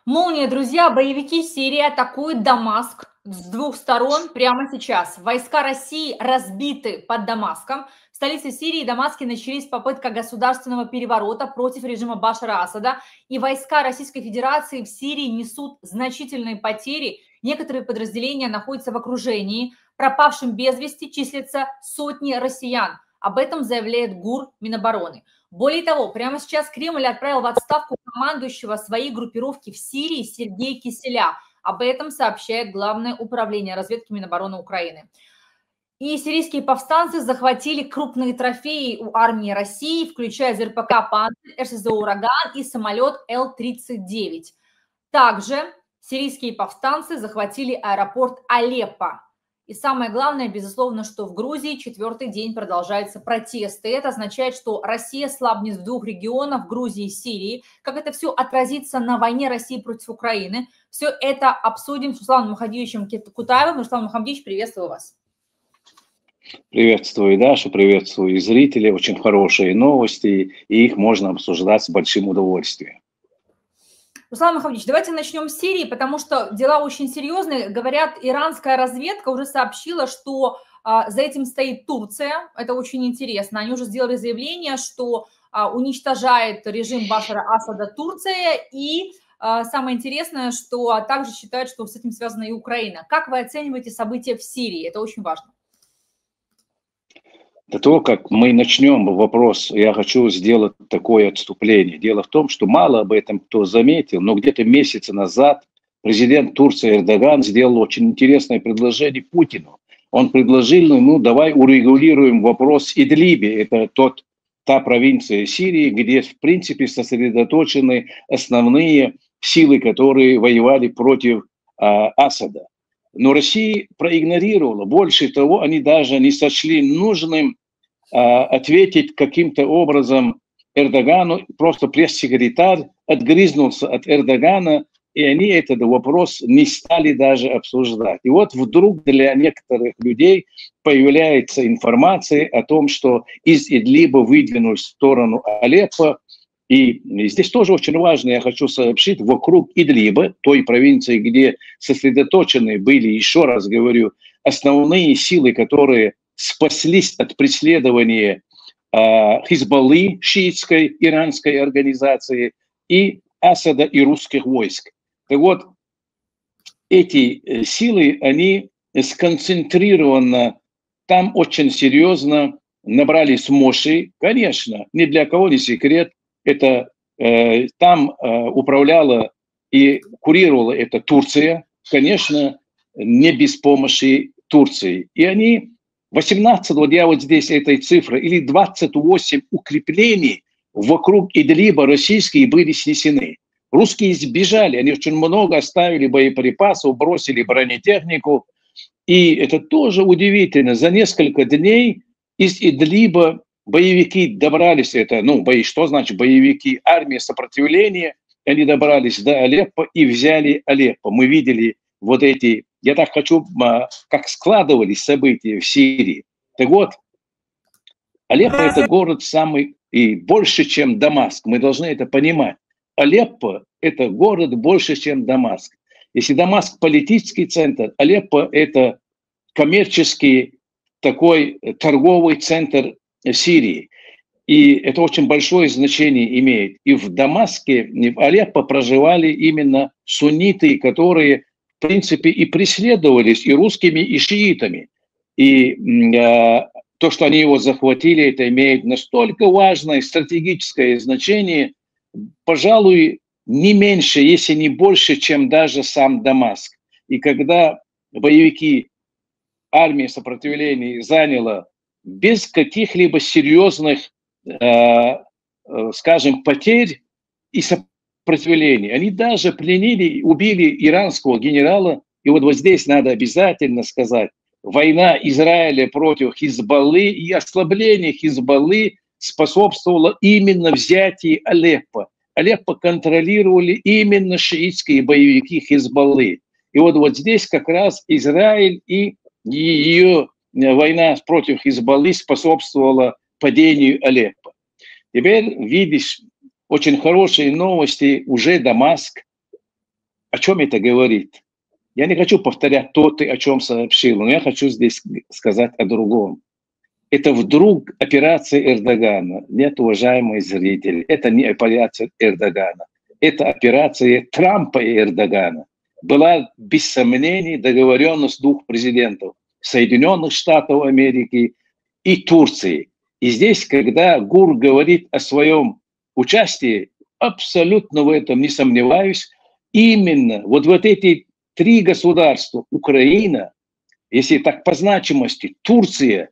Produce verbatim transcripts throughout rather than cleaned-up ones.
Молния, друзья, боевики Сирии атакуют Дамаск с двух сторон прямо сейчас. Войска России разбиты под Дамаском. В столице Сирии, Дамаске, начались попытка государственного переворота против режима Башара Асада. И войска Российской Федерации в Сирии несут значительные потери. Некоторые подразделения находятся в окружении. Пропавшим без вести числятся сотни россиян. Об этом заявляет ГУР Минобороны. Более того, прямо сейчас Кремль отправил в отставку командующего своей группировки в Сирии Сергея Киселя. Об этом сообщает Главное управление разведки Минобороны Украины. И сирийские повстанцы захватили крупные трофеи у армии России, включая ЗРПК «Панцирь», РСЗО «Ураган» и самолет Л тридцать девять. Также сирийские повстанцы захватили аэропорт Алеппо. И самое главное, безусловно, что в Грузии четвертый день продолжаются протесты. Это означает, что Россия слабнет в двух регионах, Грузии и Сирии. Как это все отразится на войне России против Украины? Все это обсудим с Русланом Мухамдиевичем Кутаевым. Руслан Мухамдиевич, приветствую вас. Приветствую, Дашу, приветствую и зрителей. Очень хорошие новости, и их можно обсуждать с большим удовольствием. Руслан Мухамдиевич, давайте начнем с Сирии, потому что дела очень серьезные. Говорят, иранская разведка уже сообщила, что а, за этим стоит Турция. Это очень интересно. Они уже сделали заявление, что а, уничтожает режим Башара Асада Турция. И а, самое интересное, что а также считают, что с этим связана и Украина. Как вы оцениваете события в Сирии? Это очень важно. До того, как мы начнем вопрос, я хочу сделать такое отступление. Дело в том, что мало об этом кто заметил, но где-то месяц назад президент Турции Эрдоган сделал очень интересное предложение Путину. Он предложил ему, давай урегулируем вопрос Идлиби. Это тот, та провинция Сирии, где в принципе сосредоточены основные силы, которые воевали против а, Асада. Но Россия проигнорировала. Больше того, они даже не сочли нужным а, ответить каким-то образом Эрдогану. Просто пресс-секретарь отгрызнулся от Эрдогана, и они этот вопрос не стали даже обсуждать. И вот вдруг для некоторых людей появляется информация о том, что из Идлиба выдвинулись в сторону Алеппо. И здесь тоже очень важно, я хочу сообщить, вокруг Идлиба, той провинции, где сосредоточены были, еще раз говорю, основные силы, которые спаслись от преследования э, Хизбаллы, шиитской иранской организации, и Асада и русских войск. Так вот, эти силы, они сконцентрированно, там очень серьезно набрались мощи. Конечно, ни для кого не секрет, это э, там э, управляла и курировала это Турция, конечно, не без помощи Турции. И они восемнадцать, вот я вот здесь этой цифры, или двадцать восемь укреплений вокруг Идлиба российские были снесены. Русские сбежали, они очень много оставили боеприпасов, бросили бронетехнику. И это тоже удивительно. За несколько дней из Идлиба боевики добрались, это, ну, бои, что значит боевики? Армия сопротивления, они добрались до Алеппо и взяли Алеппо. Мы видели вот эти, я так хочу, как складывались события в Сирии. Так вот, Алеппо – это город самый, и больше, чем Дамаск, мы должны это понимать. Алеппо – это город больше, чем Дамаск. Если Дамаск – политический центр, Алеппо – это коммерческий такой торговый центр Сирии. И это очень большое значение имеет. И в Дамаске, и в Алеппо проживали именно сунниты, которые, в принципе, и преследовались и русскими, и шиитами. И э, то, что они его захватили, это имеет настолько важное стратегическое значение, пожалуй, не меньше, если не больше, чем даже сам Дамаск. И когда боевики армии сопротивления заняла без каких-либо серьезных, э, скажем, потерь и сопротивления. Они даже пленили, убили иранского генерала. И вот, вот здесь надо обязательно сказать, война Израиля против Хизбаллы и ослабление Хизбаллы способствовало именно взятию Алеппо. Алеппо контролировали именно шиитские боевики Хизбаллы. И вот, вот здесь как раз Израиль и ее война против Хизбаллы способствовала падению Алеппо. Теперь видишь очень хорошие новости, уже Дамаск о чем это говорит? Я не хочу повторять то, ты о чем сообщил, но я хочу здесь сказать о другом. Это вдруг операция Эрдогана. Нет, уважаемые зрители, это не операция Эрдогана. Это операция Трампа и Эрдогана. Была, без сомнений, договоренность двух президентов. Соединенных Штатов Америки и Турции. И здесь, когда ГУР говорит о своем участии, абсолютно в этом не сомневаюсь, именно вот, вот эти три государства, Украина, если так по значимости, Турция,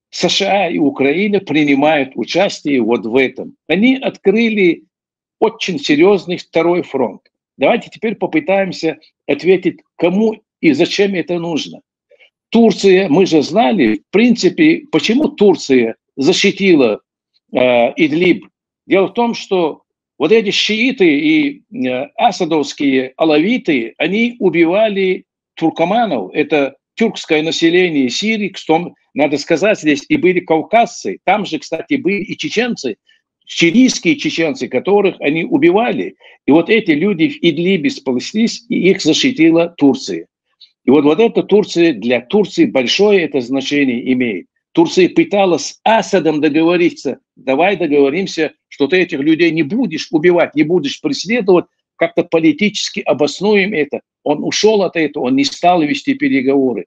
США и Украина принимают участие вот в этом. Они открыли очень серьезный второй фронт. Давайте теперь попытаемся ответить, кому и зачем это нужно. Турция, мы же знали, в принципе, почему Турция защитила э, Идлиб. Дело в том, что вот эти шииты и э, асадовские алавиты, они убивали туркоманов, это тюркское население Сирии, что, надо сказать, здесь и были кавказцы, там же, кстати, были и чеченцы, сирийские чеченцы, которых они убивали. И вот эти люди в Идлибе спаслись, и их защитила Турция. И вот, вот эта Турция, для Турции большое это значение имеет. Турция пыталась с Асадом договориться. Давай договоримся, что ты этих людей не будешь убивать, не будешь преследовать, как-то политически обоснуем это. Он ушел от этого, он не стал вести переговоры.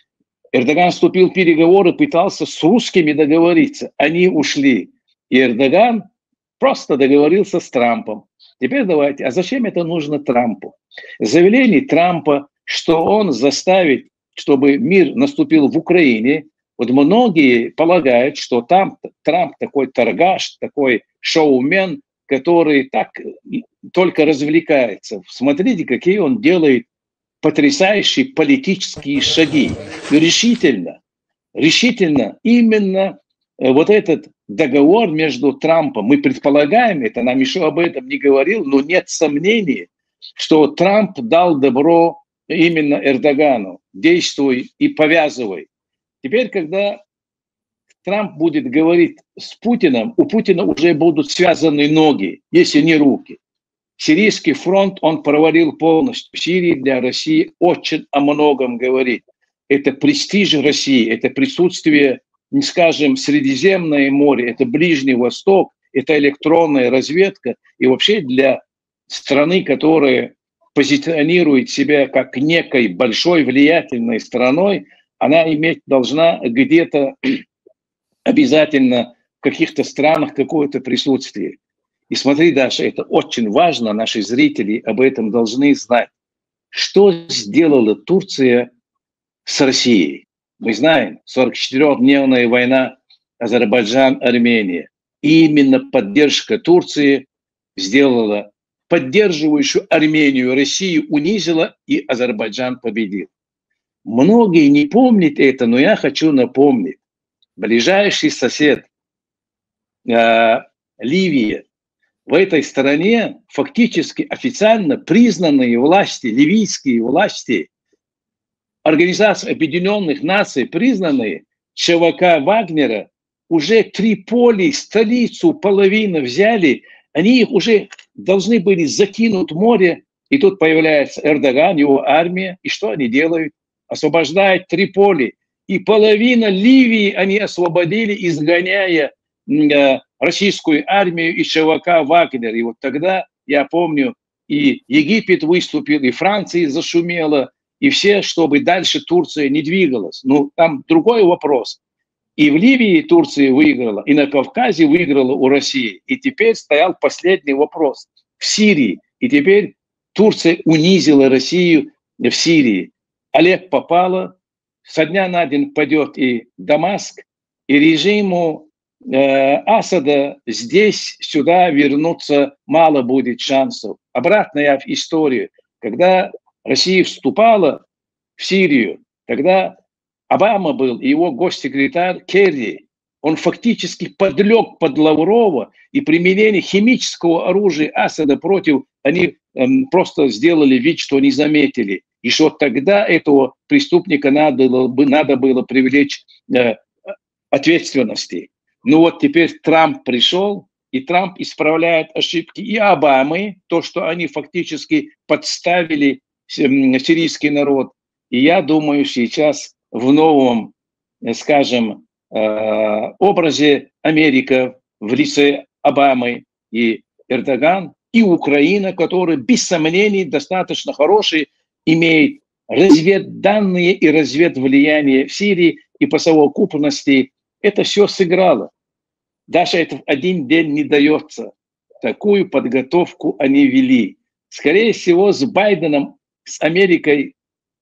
Эрдоган вступил в переговоры, пытался с русскими договориться. Они ушли. И Эрдоган просто договорился с Трампом. Теперь давайте, а зачем это нужно Трампу? Заявление Трампа, что он заставит, чтобы мир наступил в Украине. Вот многие полагают, что там Трамп такой торгаш, такой шоумен, который так только развлекается. Смотрите, какие он делает потрясающие политические шаги. Решительно, решительно именно вот этот договор между Трампом, мы предполагаем, это нам еще об этом не говорил, но нет сомнений, что Трамп дал добро именно Эрдогану. Действуй и повязывай. Теперь, когда Трамп будет говорить с Путиным, у Путина уже будут связаны ноги, если не руки. Сирийский фронт он провалил полностью. В Сирии для России очень о многом говорит. Это престиж России, это присутствие, не скажем, Средиземное море, это Ближний Восток, это электронная разведка. И вообще для страны, которая позиционирует себя как некой большой влиятельной страной, она иметь должна где-то обязательно в каких-то странах какое-то присутствие. И смотри, Даша, это очень важно, наши зрители об этом должны знать. Что сделала Турция с Россией? Мы знаем, сорок четырёхдневная война Азербайджан-Армения. И именно поддержка Турции сделала поддерживающую Армению, Россию унизила, и Азербайджан победил. Многие не помнят это, но я хочу напомнить. Ближайший сосед э, Ливия. В этой стране фактически официально признанные власти, ливийские власти, Организация Объединенных Наций, признанные, ЧВК Вагнера, уже Триполи, столицу, половину взяли, они их уже должны были закинуть в море, и тут появляется Эрдоган, его армия, и что они делают? Освобождают Триполи. И половина Ливии они освободили, изгоняя э, российскую армию и ЧВК Вагнер. И вот тогда, я помню, и Египет выступил, и Франция зашумела, и все, чтобы дальше Турция не двигалась. Ну, там другой вопрос. И в Ливии Турция выиграла, и на Кавказе выиграла у России. И теперь стоял последний вопрос. В Сирии. И теперь Турция унизила Россию в Сирии. Алеппо попала, со дня на день падет и Дамаск, и режиму э, Асада здесь, сюда вернуться мало будет шансов. Обратно я в историю. Когда Россия вступала в Сирию, тогда Обама был, и его госсекретарь Керри, он фактически подлег под Лаврова, и применение химического оружия Асада против, они эм, просто сделали вид, что не заметили. И что тогда этого преступника надо было, надо было привлечь э, ответственности. Ну вот теперь Трамп пришел, и Трамп исправляет ошибки и Обамы, то, что они фактически подставили сирийский народ. И я думаю, сейчас в новом, скажем, образе Америка в лице Обамы и Эрдоган, и Украина, который без сомнений достаточно хороший, имеет разведданные и разведвлияние в Сирии, и по совокупности это все сыграло. Даже это в один день не дается. Такую подготовку они вели. Скорее всего, с Байденом, с Америкой,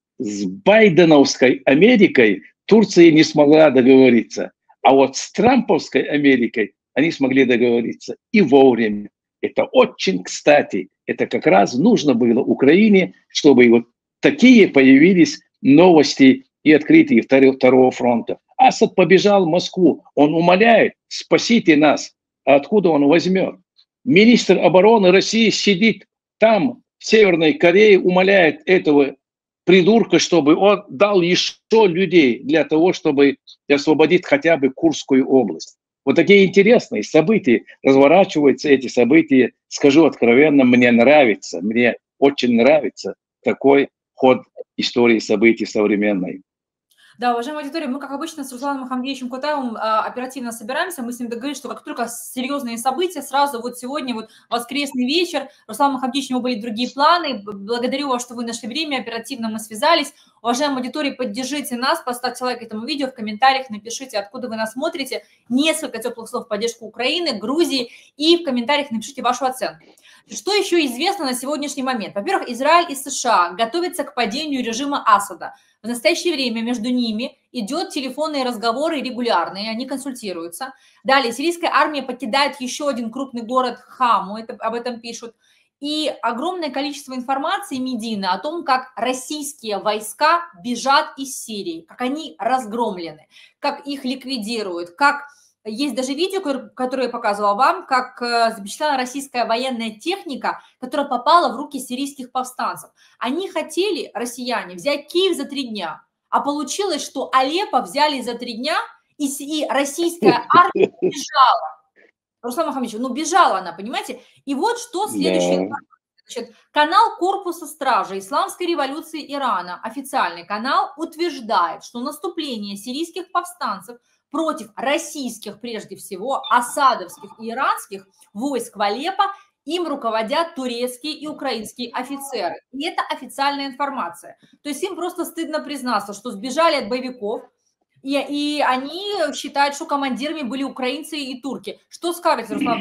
с байденовской Америкой Турция не смогла договориться. А вот с трамповской Америкой они смогли договориться и вовремя. Это очень кстати. Это как раз нужно было Украине, чтобы вот такие появились новости и открытие второго фронта. Асад побежал в Москву. Он умоляет: спасите нас. А откуда он возьмет? Министр обороны России сидит там, в Северной Корее, умоляет этого придурка, чтобы он дал еще людей для того, чтобы освободить хотя бы Курскую область. Вот такие интересные события разворачиваются, эти события, скажу откровенно, мне нравится, мне очень нравится такой ход истории событий современной. Да, уважаемая аудитория, мы, как обычно, с Русланом Мухамдиевичем Кутаевым а, оперативно собираемся. Мы с ним договорились, что как только серьезные события, сразу вот сегодня, вот воскресный вечер, Руслан Мухамдиевич, у него были другие планы. Благодарю вас, что вы нашли время, оперативно мы связались. Уважаемая аудитория, поддержите нас, поставьте лайк этому видео, в комментариях напишите, откуда вы нас смотрите. Несколько теплых слов в поддержку Украины, Грузии, и в комментариях напишите вашу оценку. Что еще известно на сегодняшний момент? Во-первых, Израиль и США готовятся к падению режима Асада. В настоящее время между ними идет телефонные разговоры регулярные, они консультируются. Далее, сирийская армия покидает еще один крупный город Хаму, это, об этом пишут. И огромное количество информации медийной о том, как российские войска бежат из Сирии, как они разгромлены, как их ликвидируют, как... Есть даже видео, которое я показывала вам, как запечатлена российская военная техника, которая попала в руки сирийских повстанцев. Они хотели, россияне, взять Киев за три дня, а получилось, что Алеппо взяли за три дня, и, и российская армия бежала. Руслан Мухаммедович, ну бежала она, понимаете? И вот что следующее. Да. Значит, канал Корпуса Стражи Исламской революции Ирана, официальный канал, утверждает, что наступление сирийских повстанцев против российских, прежде всего, асадовских и иранских войск в Алеппо им руководят турецкие и украинские офицеры. И это официальная информация. То есть им просто стыдно признаться, что сбежали от боевиков, и, и они считают, что командирами были украинцы и турки. Что скажете, Руслан?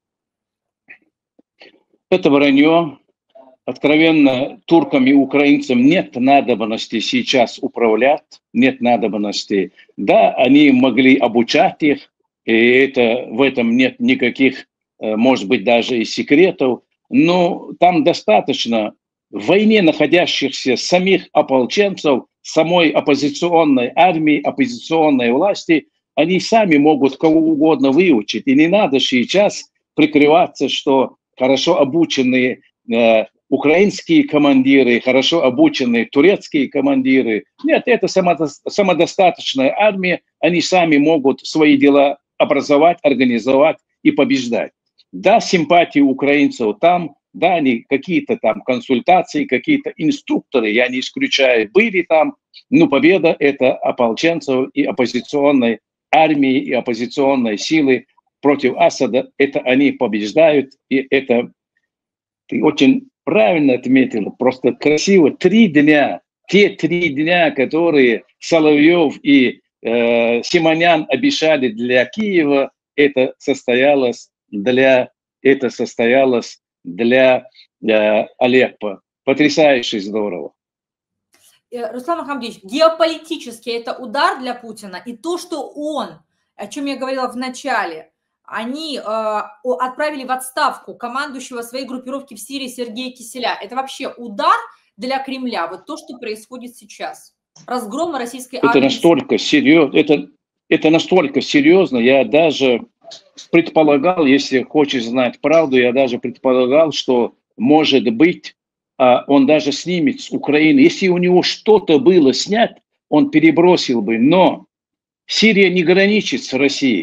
Это вранье. Откровенно, туркам и украинцам нет надобности сейчас управлять, нет надобности. Да, они могли обучать их, и это, в этом нет никаких, может быть, даже и секретов, но там достаточно в войне находящихся самих ополченцев, самой оппозиционной армии, оппозиционной власти, они сами могут кого угодно выучить. И не надо сейчас прикрываться, что хорошо обученные э, украинские командиры, хорошо обученные турецкие командиры. Нет, это самодостаточная армия, они сами могут свои дела образовать, организовать и побеждать. Да, симпатии украинцев там, да, они какие-то там консультации, какие-то инструкторы, я не исключаю, были там, но победа это ополченцев и оппозиционной армии, и оппозиционной силы против Асада, это они побеждают, и это ты очень правильно отметил, просто красиво. Три дня, те три дня, которые Соловьев и э, Симонян обещали для Киева, это состоялось для, это состоялось для э, Алеппо. Потрясающе здорово. Руслан Мухамдиевич, геополитически это удар для Путина, и то, что он, о чем я говорила в начале, они э, отправили в отставку командующего своей группировки в Сирии Сергея Киселя. Это вообще удар для Кремля, вот то, что происходит сейчас. Разгром российской армии. Это настолько серьезно, это, это настолько серьезно, я даже предполагал, если хочешь знать правду, я даже предполагал, что, может быть, он даже снимет с Украины. Если у него что-то было снять, он перебросил бы, но Сирия не граничит с Россией.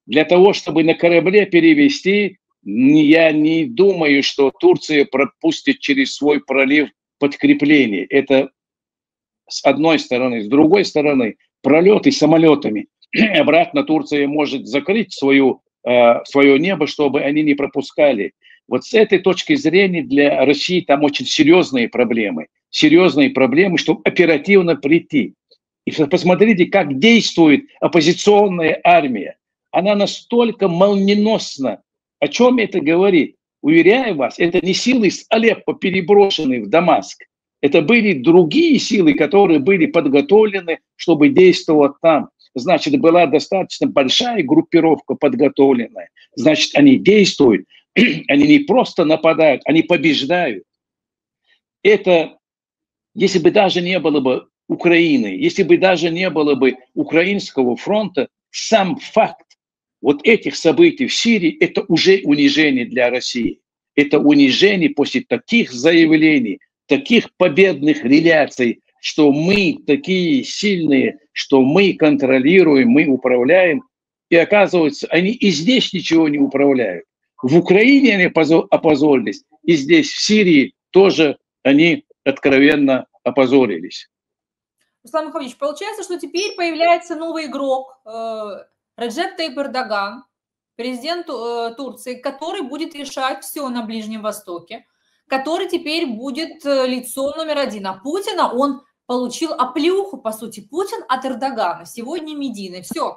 Для того, чтобы на корабле перевести, я не думаю, что Турция пропустит через свой пролив подкрепление. Это с одной стороны. С другой стороны, пролеты самолетами. Обратно Турция может закрыть свою, э, свое небо, чтобы они не пропускали. Вот с этой точки зрения для России там очень серьезные проблемы. Серьезные проблемы, чтобы оперативно прийти. И посмотрите, как действует оппозиционная армия. Она настолько молниеносно. О чем это говорит? Уверяю вас, это не силы с Алеппо, переброшенные в Дамаск. Это были другие силы, которые были подготовлены, чтобы действовать там. Значит, была достаточно большая группировка подготовленная. Значит, они действуют. Они не просто нападают, они побеждают. Это, если бы даже не было бы Украины, если бы даже не было бы Украинского фронта, сам факт вот этих событий в Сирии – это уже унижение для России. Это унижение после таких заявлений, таких победных реляций, что мы такие сильные, что мы контролируем, мы управляем. И оказывается, они и здесь ничего не управляют. В Украине они опозорились, и здесь, в Сирии, тоже они откровенно опозорились. Руслан Мухаммедович, получается, что теперь появляется новый игрок э, Реджеп Тайип Эрдоган, президент э, Турции, который будет решать все на Ближнем Востоке, который теперь будет э, лицо номер один. А Путина он получил оплеуху, по сути, Путин от Эрдогана. Сегодня медийный. Все.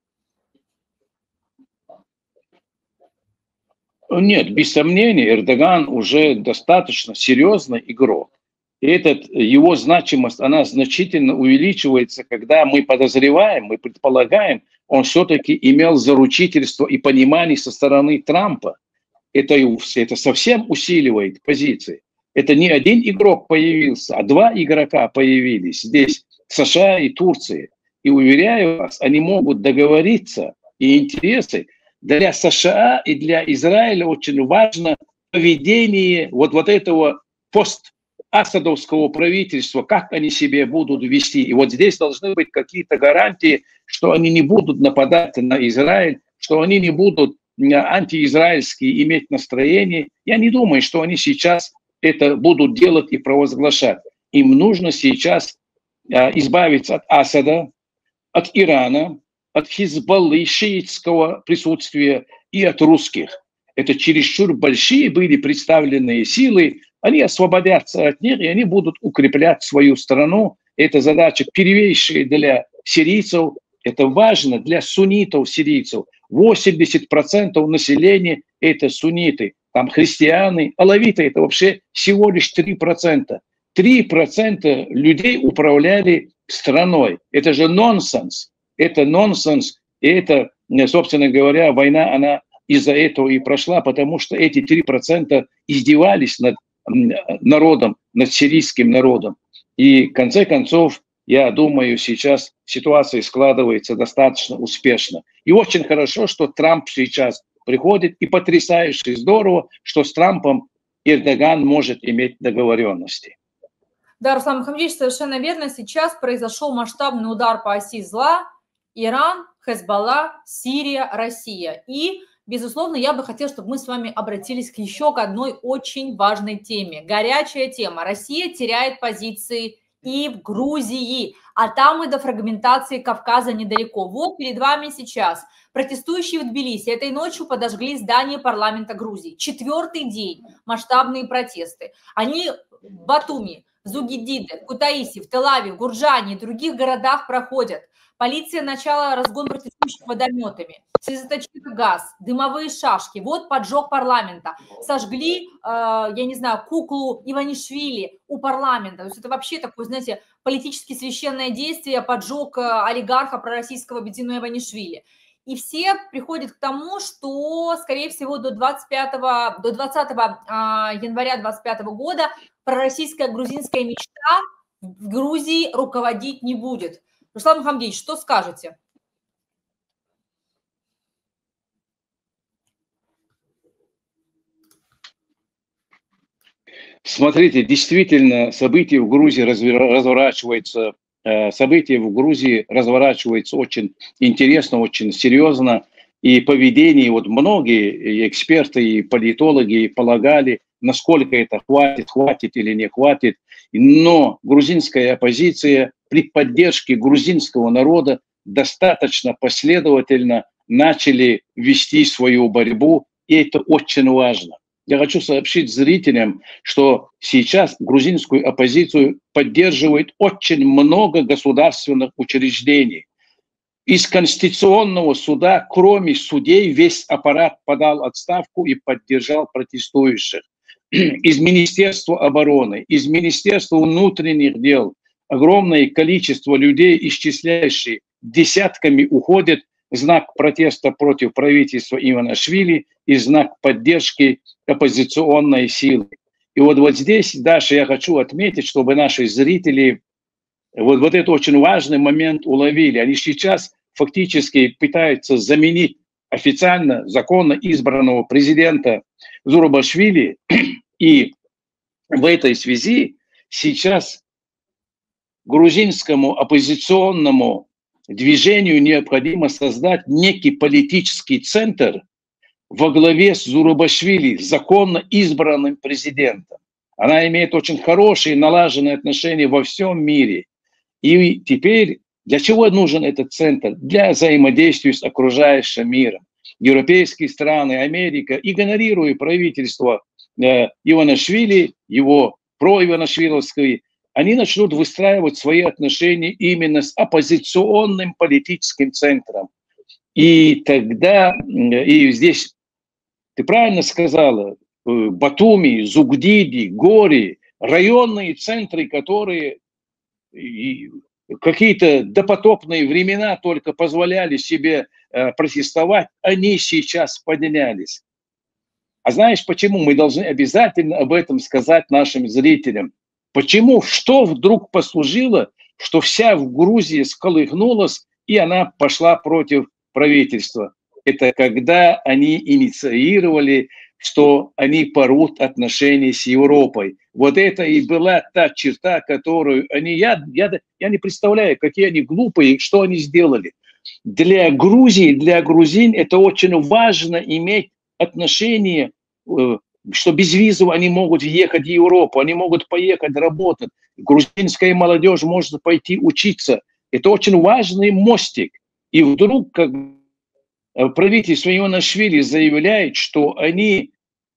Нет, без сомнения, Эрдоган уже достаточно серьезный игрок. И этот, его значимость, она значительно увеличивается, когда мы подозреваем, мы предполагаем, он все-таки имел заручительство и понимание со стороны Трампа. Это, это совсем усиливает позиции. Это не один игрок появился, а два игрока появились здесь, США и Турции. И уверяю вас, они могут договориться, и интересы для США и для Израиля очень важно поведение вот, вот этого пост-асадовского правительства, как они себя будут вести. И вот здесь должны быть какие-то гарантии, что они не будут нападать на Израиль, что они не будут антиизраильские иметь настроение. Я не думаю, что они сейчас это будут делать и провозглашать. Им нужно сейчас избавиться от Асада, от Ирана, от Хизбаллы, шиитского присутствия и от русских. Это чересчур большие были представленные силы. Они освободятся от них, и они будут укреплять свою страну. Это задача первейшая для сирийцев. Это важно для суннитов-сирийцев. восемьдесят процентов населения – это сунниты. Там христиане, алавиты – это вообще всего лишь три процента. три процента людей управляли страной. Это же нонсенс. Это нонсенс. И это, собственно говоря, война, она из-за этого и прошла, потому что эти три процента издевались над народом, над сирийским народом. И в конце концов, я думаю, сейчас ситуация складывается достаточно успешно. И очень хорошо, что Трамп сейчас приходит, и потрясающе здорово, что с Трампом Эрдоган может иметь договоренности. Да, Руслан Мухаммедович, совершенно верно. Сейчас произошел масштабный удар по оси зла. Иран, Хезболла, Сирия, Россия. И, безусловно, я бы хотела, чтобы мы с вами обратились к еще к одной очень важной теме. Горячая тема. Россия теряет позиции и в Грузии, а там и до фрагментации Кавказа недалеко. Вот перед вами сейчас протестующие в Тбилиси этой ночью подожгли здание парламента Грузии. Четвертый день масштабные протесты. Они в Батуми, в Зугидиде, Кутаиси, в Тель-Авиве, в Гурджане и других городах проходят. Полиция начала разгон протестующих водометами, слезоточивый газ, дымовые шашки. Вот поджог парламента. Сожгли, э, я не знаю, куклу Иванишвили у парламента. То есть это вообще такое, знаете, политически священное действие, поджог олигарха пророссийского Бедзино Иванишвили. И все приходят к тому, что, скорее всего, до двадцать пятого, до двадцатого января двадцать пятого года пророссийская грузинская мечта в Грузии руководить не будет. Руслан Мухаммедович, что скажете? Смотрите, действительно, события в Грузии разворачиваются, события в Грузии разворачиваются очень интересно, очень серьезно. и поведении, вот многие эксперты и политологи полагали, насколько это хватит, хватит или не хватит. Но грузинская оппозиция при поддержке грузинского народа достаточно последовательно начали вести свою борьбу, и это очень важно. Я хочу сообщить зрителям, что сейчас грузинскую оппозицию поддерживает очень много государственных учреждений. Из Конституционного суда, кроме судей, весь аппарат подал отставку и поддержал протестующих. Из Министерства обороны, из Министерства внутренних дел огромное количество людей, исчисляющие десятками, уходит в знак протеста против правительства Иванишвили и знак поддержки оппозиционной силы. И вот, вот здесь, Даша, я хочу отметить, чтобы наши зрители вот, вот этот очень важный момент уловили. Они сейчас фактически пытаются заменить официально, законно избранного президента Зурабашвили. И в этой связи сейчас грузинскому оппозиционному движению необходимо создать некий политический центр во главе с Зурабашвили, законно избранным президентом. Она имеет очень хорошие налаженные отношения во всем мире. И теперь для чего нужен этот центр? Для взаимодействия с окружающим миром. Европейские страны, Америка, игнорируя правительство э, Иванишвили, его проиванишвиловское, они начнут выстраивать свои отношения именно с оппозиционным политическим центром. И тогда, и здесь ты правильно сказала, Батуми, Зугдиди, Гори, районные центры, которые какие-то допотопные времена только позволяли себе э, протестовать, они сейчас поднялись. А знаешь, почему? Мы должны обязательно об этом сказать нашим зрителям. Почему? Что вдруг послужило, что вся в Грузии сколыхнулась, и она пошла против правительства? Это когда они инициировали, что они порвут отношения с Европой. Вот это и была та черта, которую они... Я, я, я не представляю, какие они глупые, что они сделали. Для Грузии, для грузин это очень важно иметь отношения, что без визы они могут въехать в Европу, они могут поехать работать. Грузинская молодежь может пойти учиться. Это очень важный мостик. И вдруг, как правительство Иванишвили заявляет, что они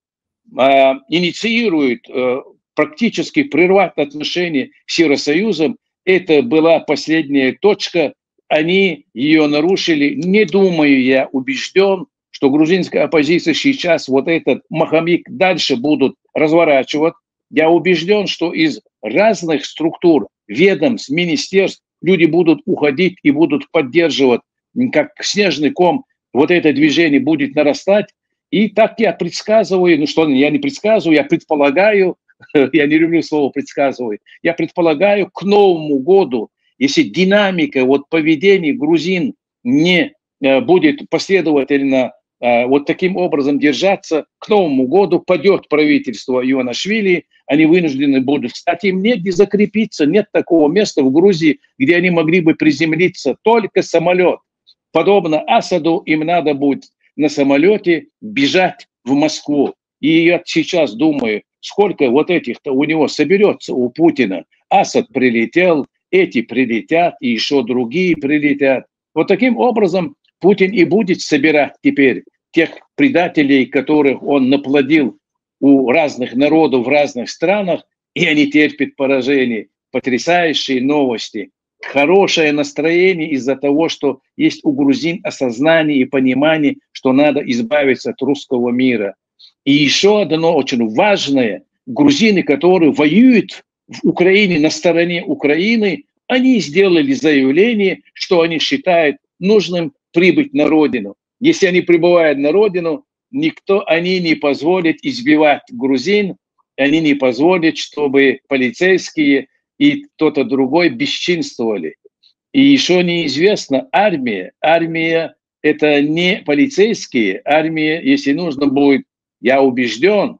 э, инициируют э, практически прервать отношения с Евросоюзом, это была последняя точка, они ее нарушили. Не думаю, я убежден, что грузинская оппозиция сейчас вот этот маховик дальше будут разворачивать. Я убежден, что из разных структур, ведомств, министерств люди будут уходить и будут поддерживать, как снежный ком, вот это движение будет нарастать. И так я предсказываю, ну что, я не предсказываю, я предполагаю, я не люблю слово предсказываю, я предполагаю к Новому году, если динамика вот поведения грузин не будет последовательно вот таким образом держаться, к Новому году падет правительство Иванишвили, они вынуждены будут. Кстати, им негде закрепиться, нет такого места в Грузии, где они могли бы приземлиться, только самолет. Подобно Асаду, им надо будет на самолете бежать в Москву. И я сейчас думаю, сколько вот этих-то у него соберется, у Путина. Асад прилетел, эти прилетят, и еще другие прилетят. Вот таким образом Путин и будет собирать теперь тех предателей, которых он наплодил у разных народов в разных странах, и они терпят поражение. Потрясающие новости. Хорошее настроение из-за того, что есть у грузин осознание и понимание, что надо избавиться от русского мира. И еще одно очень важное. Грузины, которые воюют в Украине, на стороне Украины, они сделали заявление, что они считают нужным прибыть на родину. Если они прибывают на родину, никто, они не позволят избивать грузин, они не позволят, чтобы полицейские и кто-то другой бесчинствовали. И еще неизвестно, армия, армия это не полицейские, армия, если нужно будет, я убежден,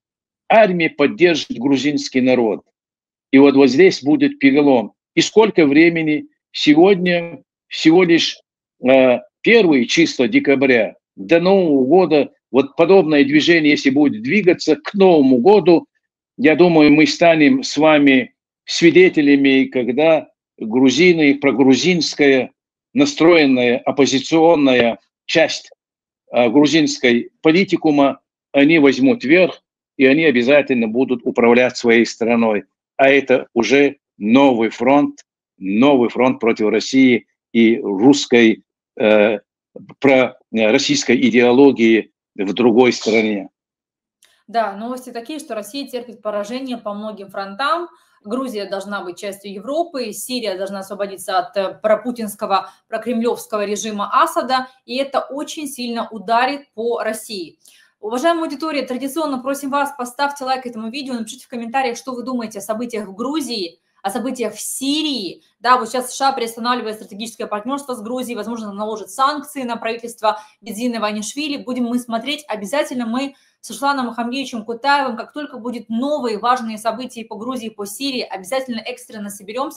армия поддержит грузинский народ. И вот, вот здесь будет перелом. И сколько времени? Сегодня всего лишь э, первого числа декабря до Нового года, вот подобное движение, если будет двигаться к Новому году, я думаю, мы станем с вами свидетелями, когда грузины, прогрузинская настроенная оппозиционная часть э, грузинской политикума, они возьмут верх, и они обязательно будут управлять своей страной. А это уже новый фронт, новый фронт против России и русской, э, про российской идеологии в другой стране. Да, новости такие, что Россия терпит поражение по многим фронтам. Грузия должна быть частью Европы, Сирия должна освободиться от пропутинского, прокремлевского режима Асада, и это очень сильно ударит по России. Уважаемая аудитория, традиционно просим вас, поставьте лайк этому видео, напишите в комментариях, что вы думаете о событиях в Грузии, о событиях в Сирии. Да, вот сейчас США приостанавливает стратегическое партнерство с Грузией, возможно, наложит санкции на правительство Бензина Иванишвили. Будем мы смотреть, обязательно мы с Русланом Мухамбиевичем Кутаевым, как только будут новые важные события по Грузии, по Сирии, обязательно экстренно соберемся.